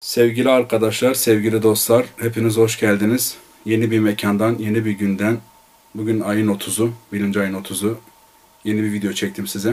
Sevgili arkadaşlar, sevgili dostlar, hepiniz hoş geldiniz. Yeni bir mekandan, yeni bir günden, bugün ayın 30'u, birinci ayın 30'u, yeni bir video çektim size.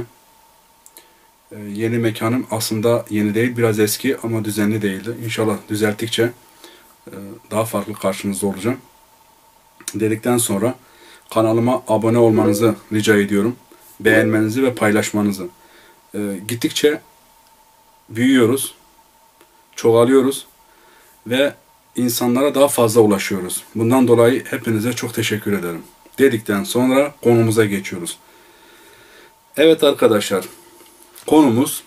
Yeni mekanım aslında yeni değil, biraz eski ama düzenli değildi. İnşallah düzelttikçe daha farklı karşınızda olacağım. Dedikten sonra kanalıma abone olmanızı rica ediyorum. Beğenmenizi ve paylaşmanızı. Gittikçe büyüyoruz, çoğalıyoruz ve insanlara daha fazla ulaşıyoruz. Bundan dolayı hepinize çok teşekkür ederim. Dedikten sonra konumuza geçiyoruz. Evet arkadaşlar, konumuz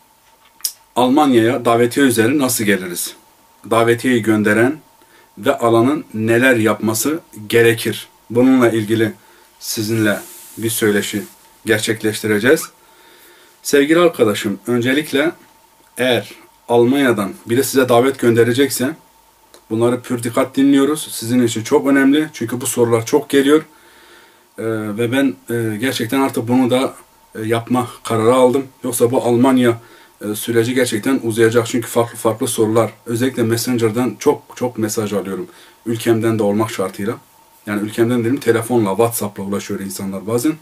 Almanya'ya davetiye üzeri nasıl geliriz? Davetiyeyi gönderen ve alanın neler yapması gerekir? Bununla ilgili sizinle bir söyleşi gerçekleştireceğiz. Sevgili arkadaşım, öncelikle eğer Almanya'dan biri size davet gönderecekse bunları pür dikkat dinliyoruz. Sizin için çok önemli. Çünkü bu sorular çok geliyor. Ve ben gerçekten artık bunu da yapma kararı aldım. Yoksa bu Almanya süreci gerçekten uzayacak. Çünkü farklı sorular. Özellikle Messenger'dan çok mesaj alıyorum. Ülkemden de olmak şartıyla. Yani ülkemden dedim, telefonla, WhatsApp'la ulaşıyor insanlar bazen.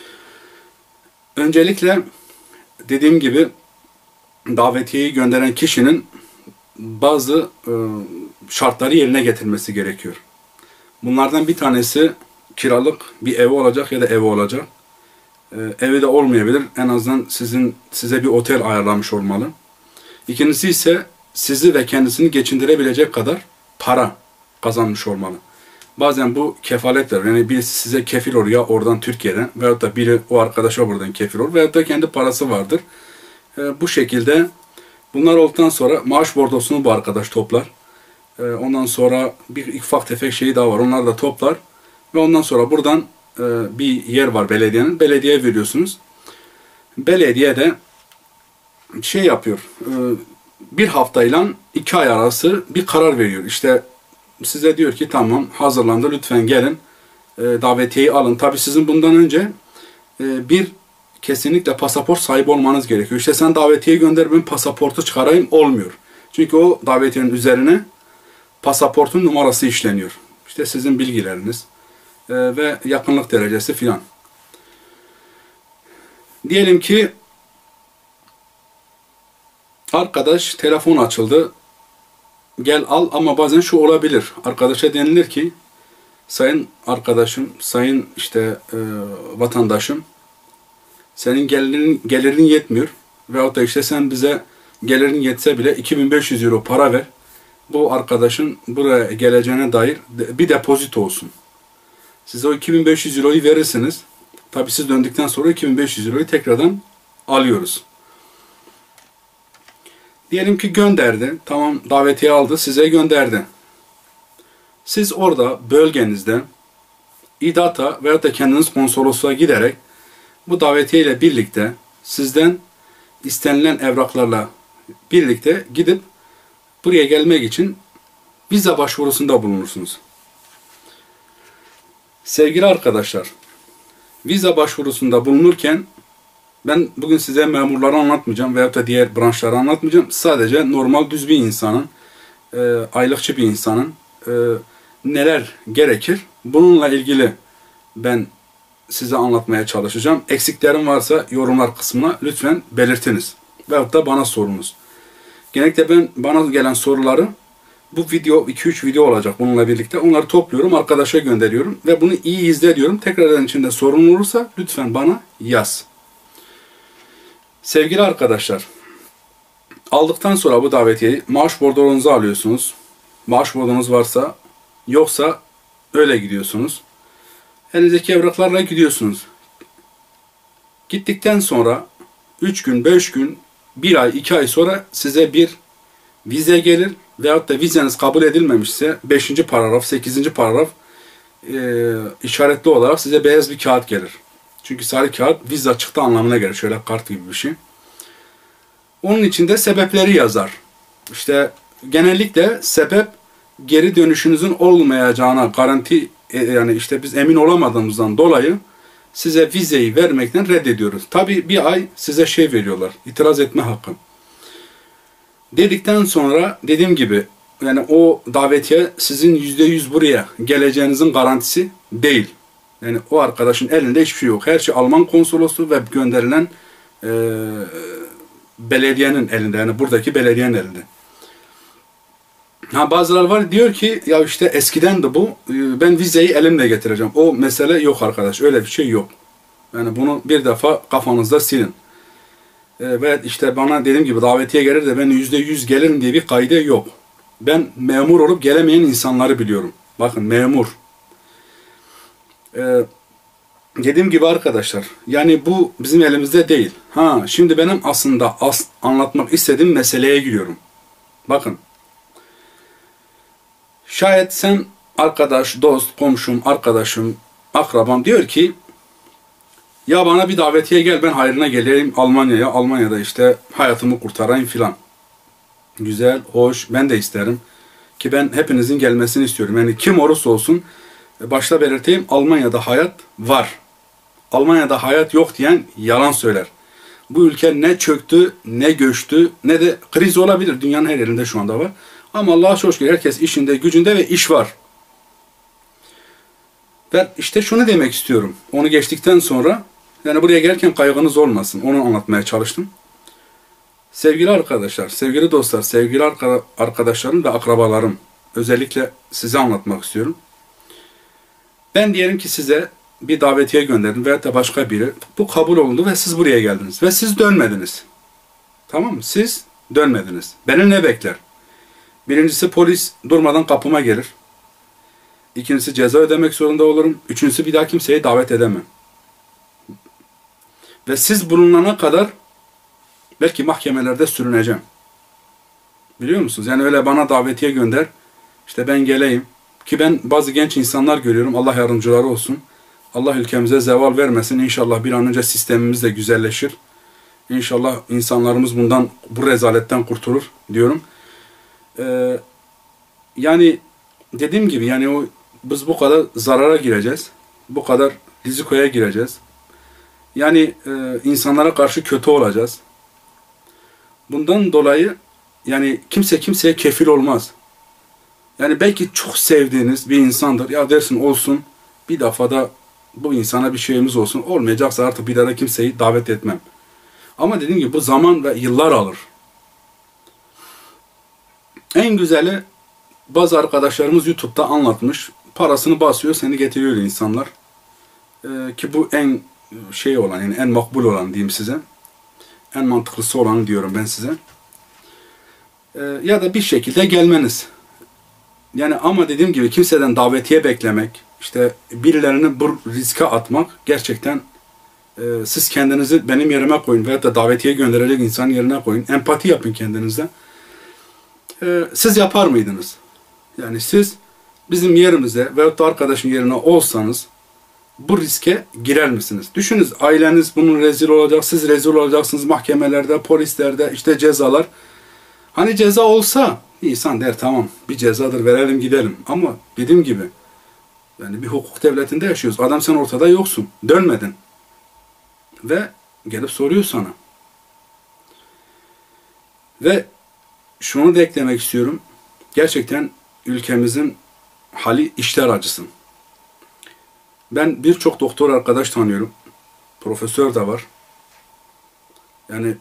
Öncelikle dediğim gibi davetiyeyi gönderen kişinin bazı şartları yerine getirmesi gerekiyor. Bunlardan bir tanesi kiralık bir evi olacak ya da evi olacak. Evi de olmayabilir. En azından size bir otel ayarlamış olmalı. İkincisi ise sizi ve kendisini geçindirebilecek kadar para kazanmış olmalı. Bazen bu kefaletler, yani birisi size kefil olur ya oradan Türkiye'den, veyahut da biri o arkadaşa buradan kefil olur, veyahut da kendi parası vardır. Bu şekilde bunlar olduktan sonra maaş bordosunu bu arkadaş toplar. Ondan sonra bir ufak tefek şeyi daha var. Onlar da toplar. Ve ondan sonra buradan bir yer var belediyenin. Belediyeye veriyorsunuz. Belediye de şey yapıyor. Bir haftayla 2 ay arası bir karar veriyor. İşte size diyor ki tamam, hazırlandı, lütfen gelin davetiyeyi alın. Tabii sizin bundan önce bir kesinlikle pasaport sahibi olmanız gerekiyor. İşte sen davetiye gönder, ben pasaportu çıkarayım, olmuyor. Çünkü o davetiyenin üzerine pasaportun numarası işleniyor. İşte sizin bilgileriniz ve yakınlık derecesi filan. Diyelim ki arkadaş telefon açıldı, gel al, ama bazen şu olabilir. Arkadaşa denilir ki sayın arkadaşım, sayın işte vatandaşım, senin gelirin yetmiyor. Veyahut da işte sen bize gelirin yetse bile 2500 euro para ver. Bu arkadaşın buraya geleceğine dair bir depozito olsun. Size o 2500 euroyu verirsiniz. Tabii siz döndükten sonra 2500 euroyu tekrardan alıyoruz. Diyelim ki gönderdi. Tamam, davetiye aldı, size gönderdi. Siz orada bölgenizde İDAT'a veyahut da kendiniz konsolosluğa giderek bu davetiye ile birlikte sizden istenilen evraklarla birlikte gidip buraya gelmek için vize başvurusunda bulunursunuz. Sevgili arkadaşlar, vize başvurusunda bulunurken ben bugün size memurları anlatmayacağım veyahut da diğer branşları anlatmayacağım. Sadece normal düz bir insanın, aylıkçı bir insanın neler gerekir, bununla ilgili ben size anlatmaya çalışacağım. Eksiklerim varsa yorumlar kısmına lütfen belirtiniz. Veyahut da bana sorunuz. Genellikle bana gelen soruları, bu video 2-3 video olacak bununla birlikte. Onları topluyorum, arkadaşa gönderiyorum ve bunu iyi izle diyorum. Tekrardan içinde sorun olursa lütfen bana yaz. Sevgili arkadaşlar, aldıktan sonra bu davetiyeyi maaş bordonuzu alıyorsunuz. Maaş bordonuz varsa, yoksa öyle gidiyorsunuz. Elinizdeki evraklarla gidiyorsunuz. Gittikten sonra 3 gün, 5 gün, 1 ay, 2 ay sonra size bir vize gelir. Veyahut da vizeniz kabul edilmemişse 5. paragraf, 8. paragraf işaretli olarak size beyaz bir kağıt gelir. Çünkü sarı kağıt vize çıktı anlamına gelir. Şöyle kart gibi bir şey. Onun içinde sebepleri yazar. İşte genellikle sebep geri dönüşünüzün olmayacağına garanti, yani işte biz emin olamadığımızdan dolayı size vizeyi vermekten reddediyoruz. Tabii bir ay size şey veriyorlar, itiraz etme hakkı. Dedikten sonra dediğim gibi yani o davetiye sizin %100 buraya geleceğinizin garantisi değil. Yani o arkadaşın elinde hiçbir şey yok. Her şey Alman konsolosu ve gönderilen belediyenin elinde. Yani buradaki belediyenin elinde. Ha, bazıları var diyor ki ya işte eskiden de bu ben vizeyi elimle getireceğim. O mesele yok arkadaş. Öyle bir şey yok. Yani bunu bir defa kafanızda silin. Ve işte bana dediğim gibi davetiye gelir de ben %100 gelirim diye bir kaide yok. Ben memur olup gelemeyen insanları biliyorum. Bakın memur. Dediğim gibi arkadaşlar yani bu bizim elimizde değil. Ha şimdi benim aslında anlatmak istediğim meseleye giriyorum. Bakın. Şayet sen arkadaş, dost, komşum, arkadaşım, akrabam diyor ki ya bana bir davetiye gel ben hayrına geleyim Almanya'ya. Almanya'da işte hayatımı kurtarayım filan. Güzel, hoş. Ben de isterim. Ki ben hepinizin gelmesini istiyorum. Yani kim olursa olsun başta belirteyim Almanya'da hayat var. Almanya'da hayat yok diyen yalan söyler. Bu ülke ne çöktü, ne göçtü, ne de kriz olabilir. Dünyanın her yerinde şu anda var. Ama Allah'a çok şükür herkes işinde, gücünde ve iş var. Ben işte şunu demek istiyorum. Onu geçtikten sonra yani buraya gelirken kaygınız olmasın. Onu anlatmaya çalıştım. Sevgili arkadaşlar, sevgili dostlar, sevgili arkadaşlarım ve akrabalarım özellikle size anlatmak istiyorum. Ben diyelim ki size bir davetiye gönderdim veyahut da başka biri. Bu kabul olundu ve siz buraya geldiniz. Ve siz dönmediniz. Tamam mı? Siz dönmediniz. Beni ne bekler? Birincisi polis durmadan kapıma gelir. İkincisi ceza ödemek zorunda olurum. Üçüncüsü bir daha kimseyi davet edemem. Ve siz bulunana kadar belki mahkemelerde sürüneceğim. Biliyor musunuz? Yani öyle bana davetiye gönder. İşte ben geleyim. Ki ben bazı genç insanlar görüyorum. Allah yardımcıları olsun. Allah ülkemize zeval vermesin. İnşallah bir an önce sistemimiz de güzelleşir. İnşallah insanlarımız bu rezaletten kurtulur diyorum. Yani dediğim gibi yani biz bu kadar zarara gireceğiz. Bu kadar rizikoya gireceğiz. Yani insanlara karşı kötü olacağız. Bundan dolayı yani kimse kimseye kefil olmaz. Yani belki çok sevdiğiniz bir insandır. Ya dersin olsun bir defa da bu insana bir şeyimiz olsun. Olmayacaksa artık bir daha kimseyi davet etmem. Ama dediğim gibi bu zaman ve yıllar alır. En güzeli bazı arkadaşlarımız YouTube'da anlatmış. Parasını basıyor, seni getiriyor insanlar. Ki bu en şey olan yani en makbul olan diyeyim size. En mantıklısı olanı diyorum ben size. Ya da bir şekilde gelmeniz. Yani ama dediğim gibi kimseden davetiye beklemek, işte birilerini bu riske atmak gerçekten siz kendinizi benim yerime koyun veyahut da davetiye gönderecek insanın yerine koyun. Empati yapın kendinizde. Siz yapar mıydınız? Yani siz bizim yerimizde veyahut da arkadaşın yerine olsanız bu riske girer misiniz? Düşününüz aileniz bunun rezil olacak, siz rezil olacaksınız mahkemelerde, polislerde, işte cezalar. Hani ceza olsa insan der tamam bir cezadır verelim gidelim. Ama dediğim gibi yani bir hukuk devletinde yaşıyoruz. Adam sen ortada yoksun. Dönmedin. Ve gelip soruyor sana. Ve şunu da eklemek istiyorum. Gerçekten ülkemizin hali işler acısın. Ben birçok doktor arkadaş tanıyorum. Profesör de var. Yani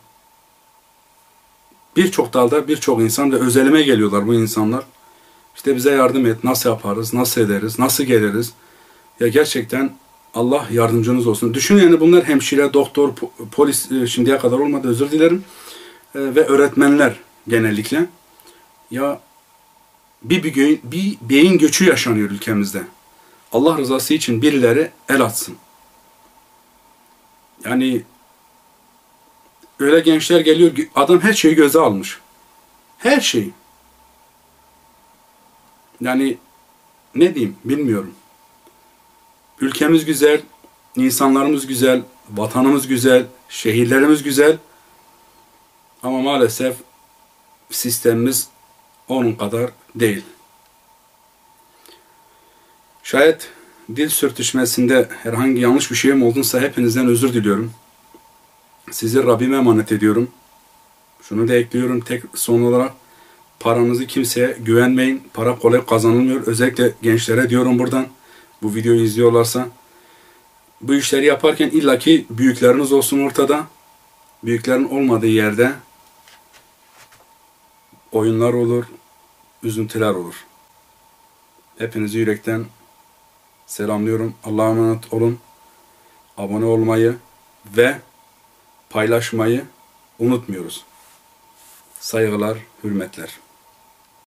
birçok dalda birçok insan ve özelime geliyorlar bu insanlar. İşte bize yardım et, nasıl yaparız, nasıl ederiz, nasıl geliriz. Ya gerçekten Allah yardımcınız olsun. Düşünün yani bunlar hemşire, doktor, polis şimdiye kadar olmadı özür dilerim. Ve öğretmenler genellikle. Ya bir beyin göçü yaşanıyor ülkemizde. Allah rızası için birileri el atsın. Yani öyle gençler geliyor, adam her şeyi göze almış. Her şeyi. Yani ne diyeyim bilmiyorum. Ülkemiz güzel, insanlarımız güzel, vatanımız güzel, şehirlerimiz güzel. Ama maalesef sistemimiz onun kadar değil. Şayet dil sürtüşmesinde herhangi yanlış bir şeyim olduysa hepinizden özür diliyorum. Sizi Rabbime emanet ediyorum. Şunu da ekliyorum tek son olarak. Paranızı kimseye güvenmeyin. Para kolay kazanılmıyor. Özellikle gençlere diyorum buradan. Bu videoyu izliyorlarsa. Bu işleri yaparken illaki büyükleriniz olsun ortada. Büyüklerin olmadığı yerde oyunlar olur, üzüntüler olur. Hepinizi yürekten selamlıyorum. Allah'a emanet olun. Abone olmayı ve paylaşmayı unutmuyoruz. Saygılar, hürmetler.